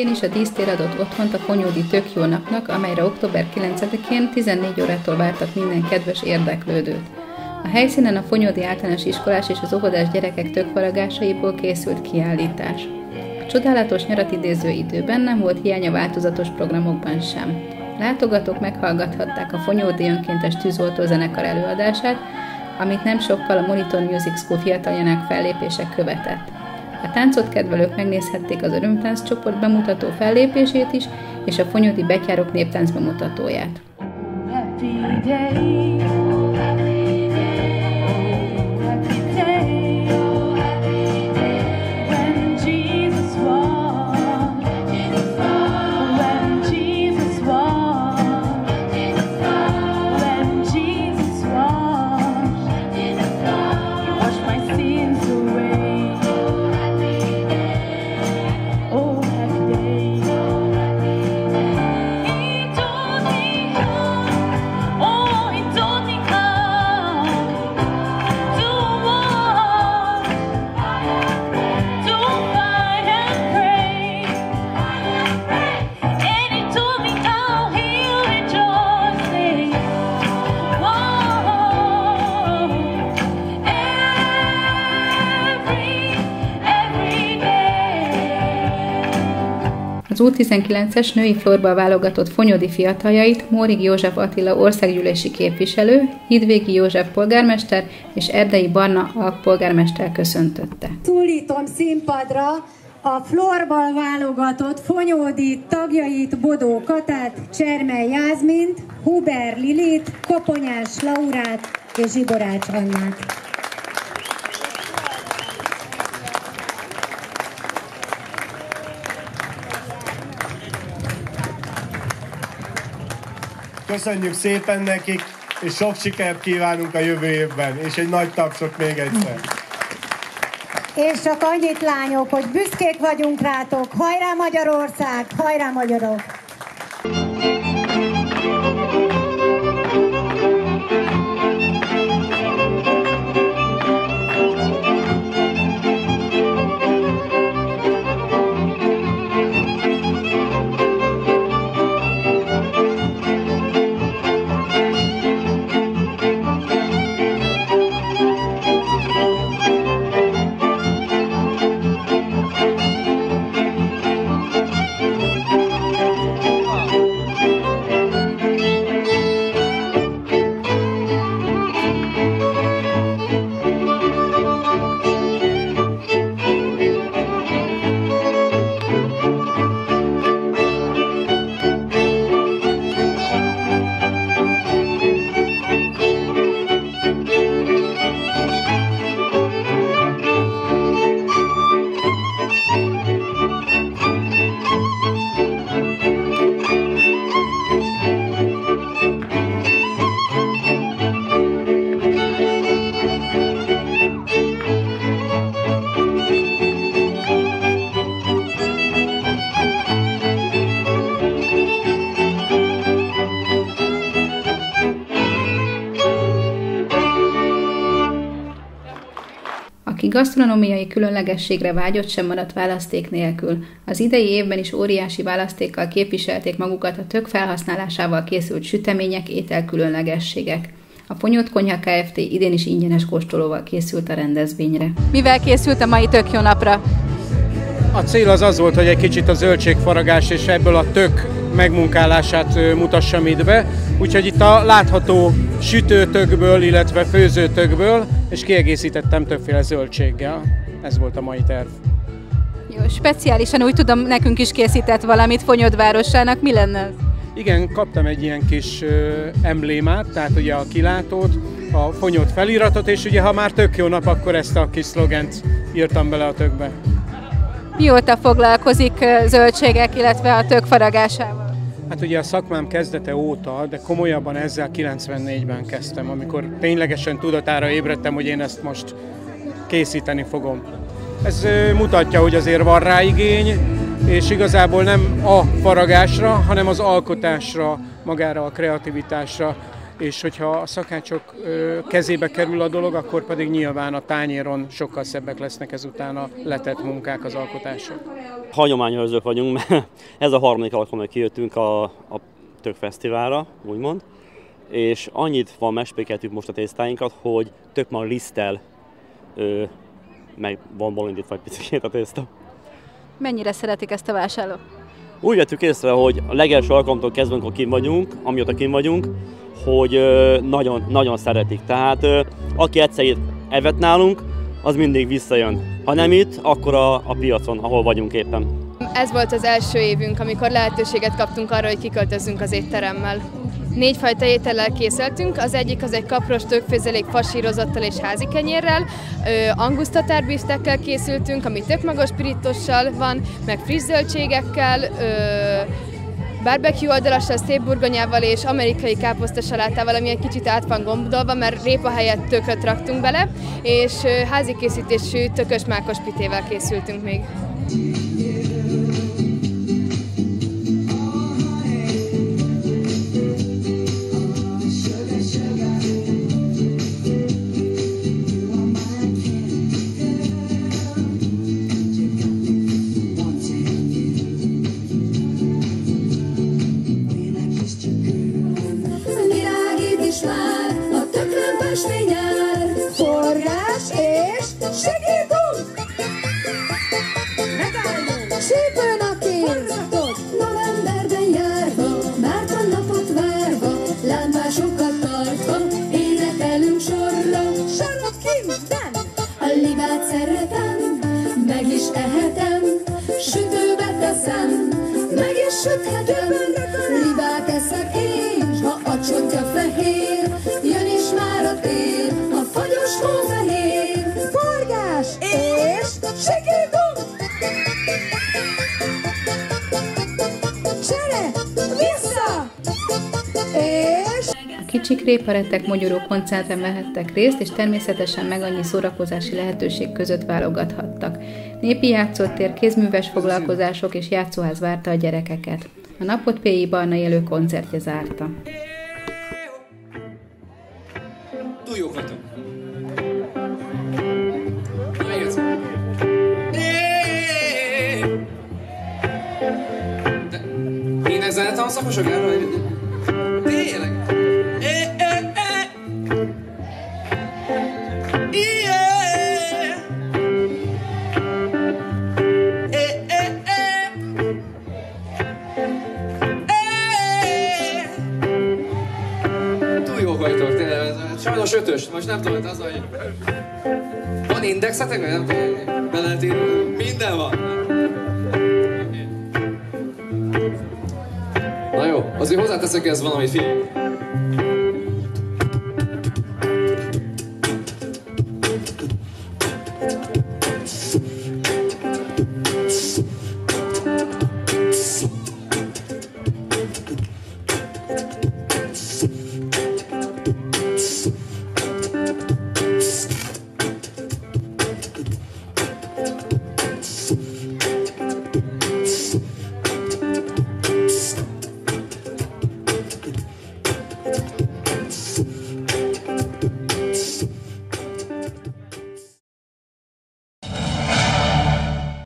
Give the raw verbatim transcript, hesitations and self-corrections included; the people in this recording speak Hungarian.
is a dísztér adott otthont a Fonyódi Tök Jó Napnak, amelyre október kilencedikén tizennégy órától vártak minden kedves érdeklődőt. A helyszínen a Fonyódi Általános Iskolás és az óvodás gyerekek tökfaragásaiból készült kiállítás. A csodálatos nyarat idéző időben nem volt hiány a változatos programokban sem. Látogatók meghallgathatták a Fonyódi Önkéntes Tűzoltó Zenekar előadását, amit nem sokkal a Monitor Music School fiataljának fellépése követett. A táncot kedvelők megnézhették az Örömtánc csoport bemutató fellépését is, és a Fonyódi Betyárok néptánc bemutatóját. Happy day. Az U tizenkilences női florbal válogatott fonyódi fiataljait Mórig József Attila országgyűlési képviselő, Hidvégi József polgármester és Erdei Barna alpolgármester köszöntötte. Szólítom színpadra a florbal válogatott fonyódi tagjait: Bodó Katát, Csermely Jászmint, Huber Lilit, Koponyás Laurát és Zsiborács Annát. Köszönjük szépen nekik, és sok sikert kívánunk a jövő évben, és egy nagy tapsot még egyszer. És csak annyit, lányok, hogy büszkék vagyunk rátok. Hajrá Magyarország, hajrá magyarok! Aki gasztronómiai különlegességre vágyott, sem maradt választék nélkül. Az idei évben is óriási választékkal képviselték magukat a tök felhasználásával készült sütemények, ételkülönlegességek. A Fonyód Konyha Kft. Idén is ingyenes kóstolóval készült a rendezvényre. Mivel készült a mai tök jó napra? A cél az az volt, hogy egy kicsit a zöldségfaragás és ebből a tök megmunkálását mutassam itt be. Úgyhogy itt a látható sütőtökből, illetve főzőtökből, és kiegészítettem többféle zöldséggel. Ez volt a mai terv. Jó, speciálisan úgy tudom, nekünk is készített valamit Fonyód városának. Mi lenne ez? Igen, kaptam egy ilyen kis ö, emblémát, tehát ugye a kilátót, a Fonyód feliratot, és ugye ha már tök jó nap, akkor ezt a kis szlogent írtam bele a tökbe. Mióta foglalkozik zöldségek, illetve a tök faragásával? Hát ugye a szakmám kezdete óta, de komolyabban ezzel kilencvennégyben kezdtem, amikor ténylegesen tudatára ébredtem, hogy én ezt most készíteni fogom. Ez mutatja, hogy azért van rá igény, és igazából nem a faragásra, hanem az alkotásra, magára a kreativitásra és hogyha a szakácsok kezébe kerül a dolog, akkor pedig nyilván a tányéron sokkal szebbek lesznek ezután a letett munkák, az alkotások. Hagyományőrzők vagyunk, mert ez a harmadik alkalommal kijöttünk a, a Tök Fesztiválra, úgymond, és annyit van megspékeltük most a tésztáinkat, hogy tök már liszttel ö, meg van bolondítva egy picit a tészta. Mennyire szeretik ezt a vásárlók? Úgy vettük észre, hogy a legelső alkalomtól kezdve, amikor kint vagyunk, amióta kint vagyunk, hogy ö, nagyon, nagyon szeretik. Tehát ö, aki egyszer evett nálunk, az mindig visszajön. Ha nem itt, akkor a, a piacon, ahol vagyunk éppen. Ez volt az első évünk, amikor lehetőséget kaptunk arra, hogy kiköltözzünk az étteremmel. Négyfajta étellel készültünk, az egyik az egy kapros tökfőzelék fasírozottal és házi kenyérrel, angus tatárbiftekkel készültünk, ami tök magas spirítossal van, meg friss zöldségekkel, barbecue oldalassal, szép burgonyával és amerikai káposztasalátával, ami egy kicsit át van gombdolva, mert répa helyett tököt raktunk bele, és házi készítésű tökös mákos pitével készültünk még. Forrás és segítünk! Megállunk! Sípőn a kéz! Novemberben járva, márton napot várva, lámpásokat tartva, énekelünk sorra. Sorok minden! A libát szeretem, meg is ehetem, sütőbe teszem, meg is süthetem. Libát eszek én, ha a csontja fehér, jön is már a tél, a fagyos hófehér. Forgás és segítünk! Csere! Vissza! És... A kicsik réparettek mogyoró koncerten vehettek részt, és természetesen meg annyi szórakozási lehetőség között válogathattak. Népi játszótér, kézműves foglalkozások és játszóház várta a gyerekeket. A napot Péi Barna élő koncertje zárta. Túl jók vagytok. De én ezzel tanszakosok erről? Tényleg? Sajnos ötös, most nem tudom, az, hogy van indexetek, vagy nem tudom, be lehet írni, minden van. Na jó, azért hozzáteszek, ez valami film.